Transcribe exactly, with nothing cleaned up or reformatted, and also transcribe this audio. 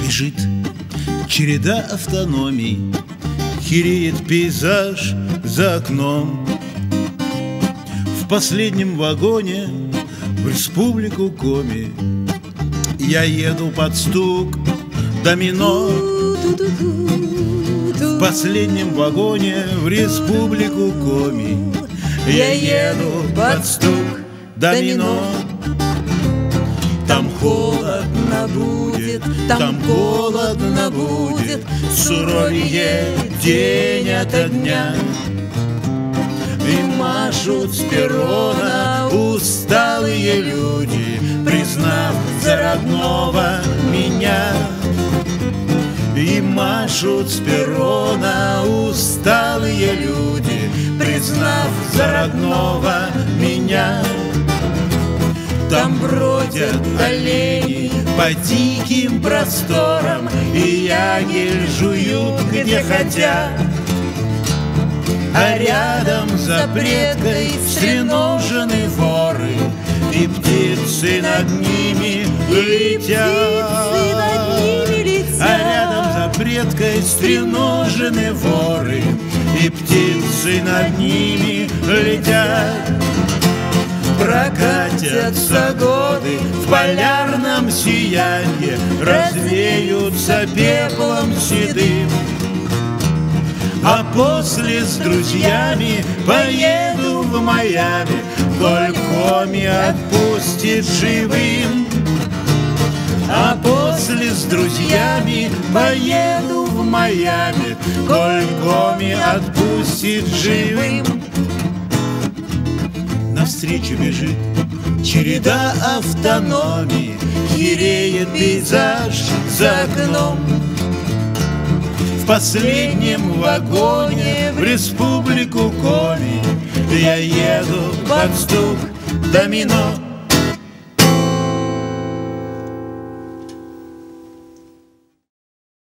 бежит череда автономий, хереет пейзаж за окном. В последнем вагоне в республику Коми я еду под стук домино. В последнем вагоне в республику Коми я еду под стук домино. Там холодно будет, там холодно будет, суровее день ото дня. И машут с перрона усталые люди, признав за родного меня. И машут с перрона усталые люди, признав за родного меня. Там бродят олени по диким просторам, и ягель жуют где хотят. А рядом за предкой стреножены воры, и птицы над ними летят. А рядом за предкой стреножены воры, и птицы над ними летят. Прокатятся годы в полярном сиянье, развеются пеплом седым. А после с друзьями поеду в Майами, коль Коми отпустит живым. А после с друзьями поеду в Майами, коль Коми отпустит живым. Навстречу бежит череда автономий, хереет пейзаж за окном. В последнем вагоне в республику Коми я еду под стук домино.